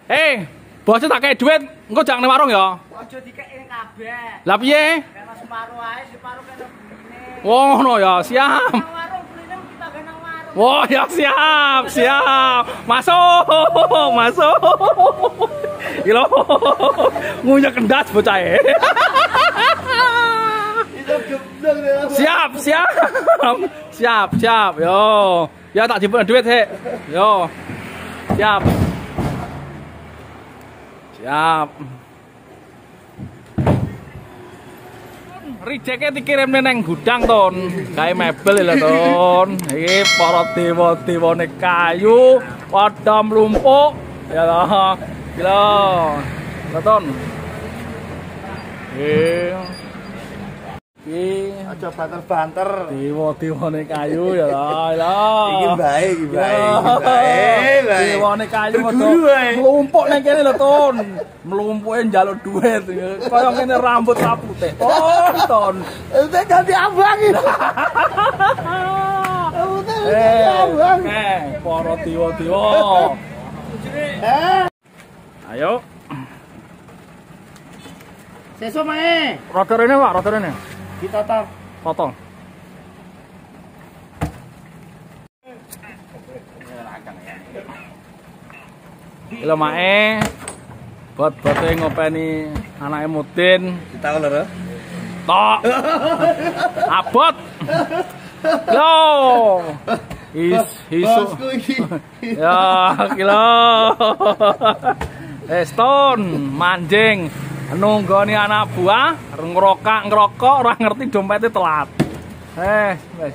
bos tak kei duit, engko jangan nang warung ya. Aja dikeki kabeh. Lah piye? Kena separuh ae, separuh kena begini. Wah, ngono ya, siap. Nang warung beli kita ga nang warung. Wah, ya siap. Masuk. Gila. Ngunyah kendas bocah e. Siap. Yo. Ya tak jemput duit, Hek. Yo. Siap. Rejeke dikirim neng gudang ton, gawe mebel lho ton. Iki para dewa-dewane kayu padha mlumpuk. Ya lho. Gila. Lho ton. Aja banter-banter. Dewa-dewane kayu ya lho. Iki bae. Dewane kayu mlumpuk nang kene lho ton. Mlumpuke njaluk duit. Kaya ngene rambut rapute. Ton. Itu ganti abang iki. Para dewa-dewa. Ayo. Sesuk mae. Rada rene, Pak, rada rene. Ditata. Potong. Lho mae. Bot-bote ngopeni anake Mudin. Ditakon lho. Tok. Abot. Yo. Isu. Bosku iki. Ya, kilo. Stone manjing nunggoni anak buah ngerokok ora ngerti dompetnya telat. Wes.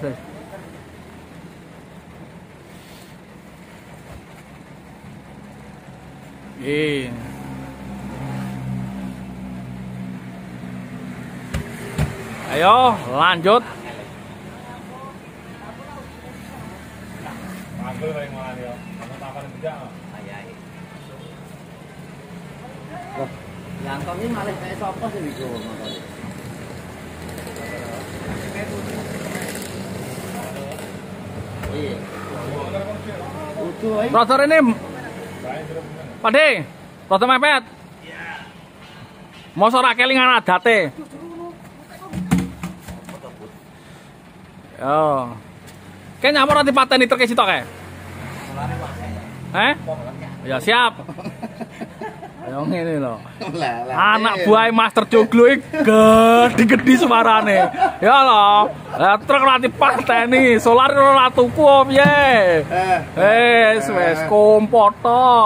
Ayo lanjut. Langkong ini malah kayak sapa sih iku motor. Iya. Utuh ae. Motor ini Pade, rada mepet. Iya. Mosok ra kelingan adate. Yo. Kayak nyamper nanti pateni truk sitok kae. Ya siap. Ayo ngene lho. Anak buah Master Joglo iki gede suarane. Ya lho. Lah truk nanti pateni, solar ora tuku piye? Wes kompot tok.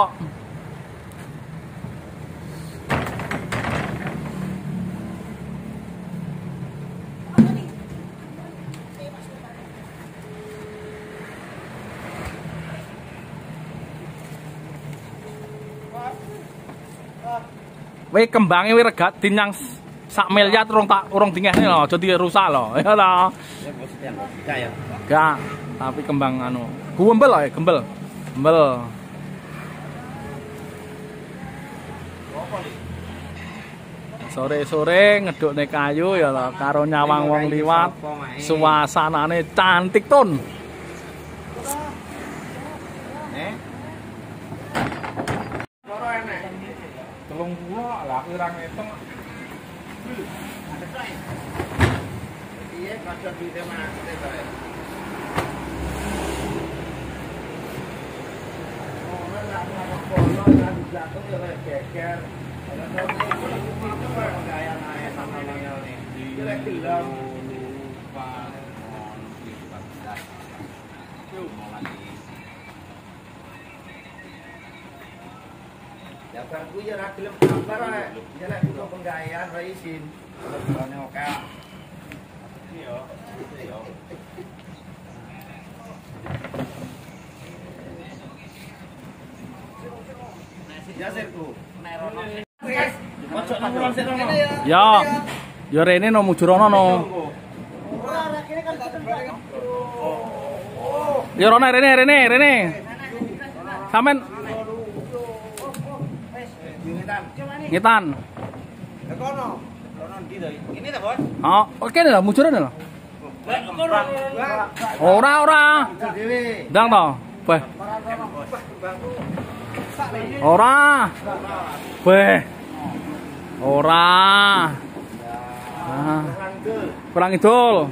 Weh kembange weh regat dinyang sak miliar urung dingehne lho, aja dirusak lho. Ya lho. Enggak, tapi kembang anu. Gembel lho, gembel. Sore-sore ngedukne kayu ya lho karo nyawang wong liwat. Suasanane cantik ton. Telung pulau lah, irang ngitung. Iya, kacau di mana? Ya kan gue ya rakyat gambar ya, jelek butuh penggayaan raisin, kalau oke. Ya rene no mujurono no. Ya rono rene. Sampean ngitan. Ini ta, Bos? Oh, oke lho mujurono lho. Ora. Ndang to. Beh. Ora. Beh. Ora. Nah. Kurang idul.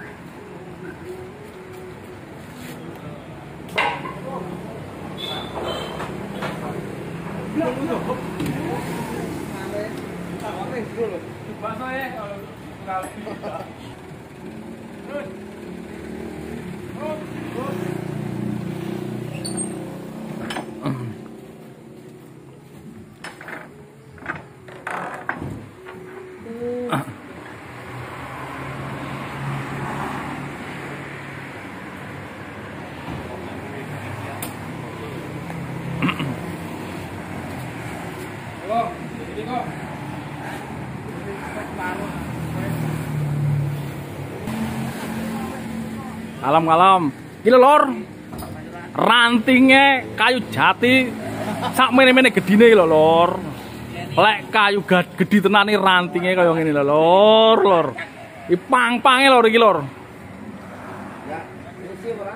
Kalem-kalem. Iki lor. Rantinge kayu jati sak mene-mene gedine iki lho, Lor. Lek kayu gedhi tenane rantinge kaya ngene lho, Lor. Iki pang-pange lor iki, Lor. Ya, isi ora?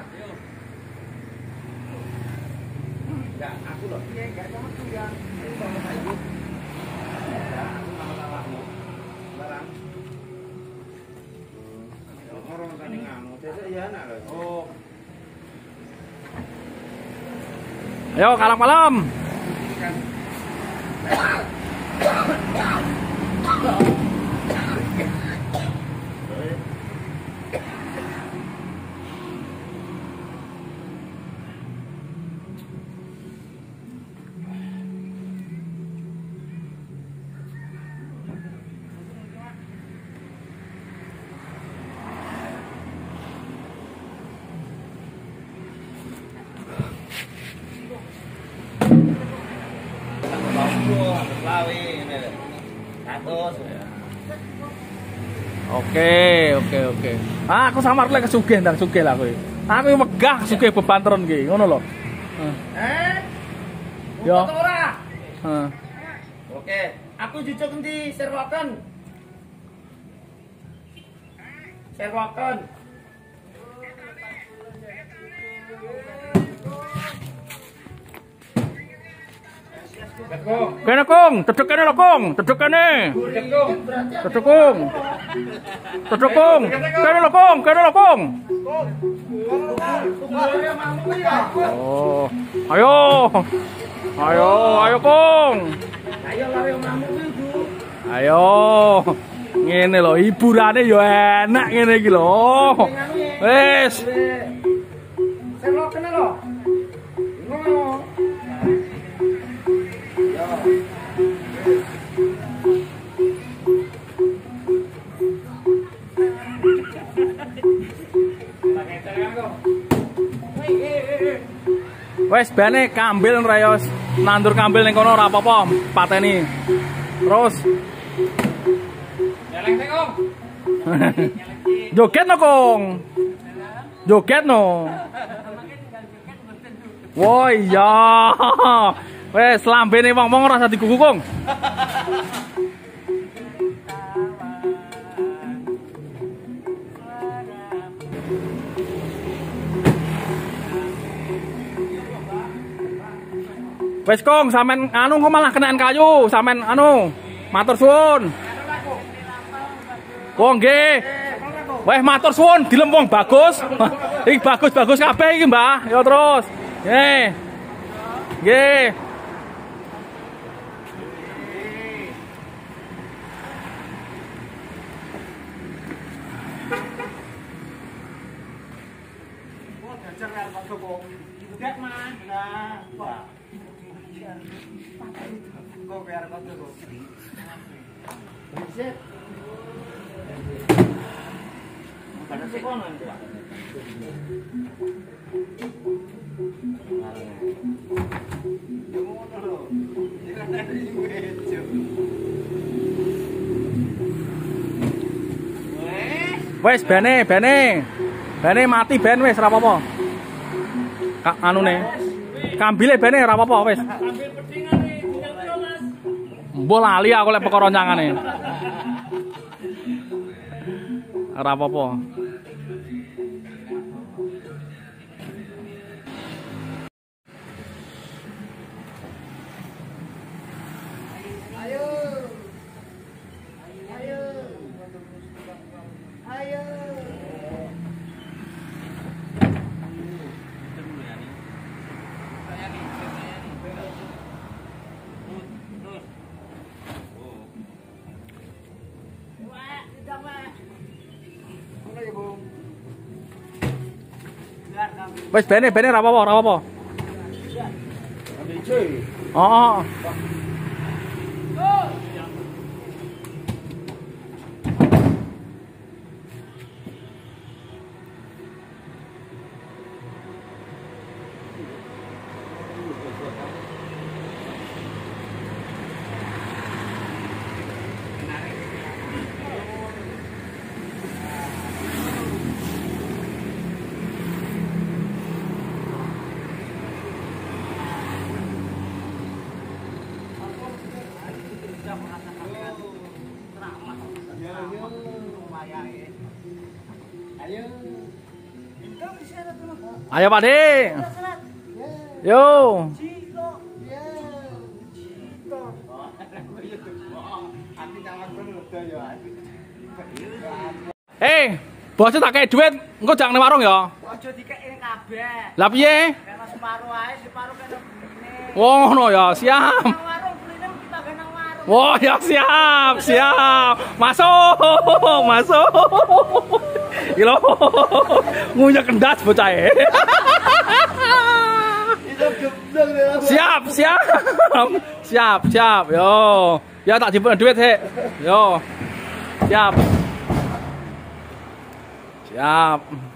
Ya, aku lho. Iya, enggak sama tuh ya. Sama saiki. Ya, aku nama-namamu. Barang. Orang tadi nganu, sesuk ya anak lho. Oh. Ayo kalem-kalem. Oke. Ah, aku samar lek kesugih ndang sugih lah kowe. Aku megah sugih beban tron iki, ngono lho. Yo. Ora. Heeh. Oke, aku jujuk endi serwaken. Serwaken. Kene Kung, dedek kene lho Kung, dedek kene. Dedek Kung. Dedek Kung. Kene lho Kung, kene lho Kung. Oh. Ayo. Ayo Kung. Ayo lare omamu kuwi, Bu. Ayo. Ngene lho, hiburane yo enak ngene iki lho. Wis. Serwaken lho. Ngono. Wes bane kambil rayos nandur kambil ning kono ora apa-apa pateni. Terus Nyeleng sing Om. Joget no Kong. Joget no. Wah iya. Wes lambene wong-wong ora usah digugu Kong. Wes Kong, sampean anu kok malah kenaan kayu, sampean anu matur suwun. Wong nggih. Wes matur suwun dilem wong bagus. Iki bagus-bagus kabeh iki, Mbah. Ya terus. Nggih. Nggih. Wes bene mati ben wes ora apa-apa. Anune. Kambile bene ora apa-apa wes. Ambil pedingan nih, tinggal piro Mas? Mbok lali aku lek perkara nyangane. Ora apa-apa. Ayo. Ayo. Ayo. Wes bene ra apa-apa. Oh. Ayo Pak De. Yo. Bosnya tak kayak duit, engko jangan nang warung ya. Ojo dikeki kabeh. Lah piye? Kena separuh ae, separuh kena begini. Oh ngono ya, siap. Nang warung belinya kita kena nang warung. Oh ya siap. Masuk. Gila. Ngunyah kendas bocah e. Siap. Yo. Ya tak dipun duit he. Yo. Siap.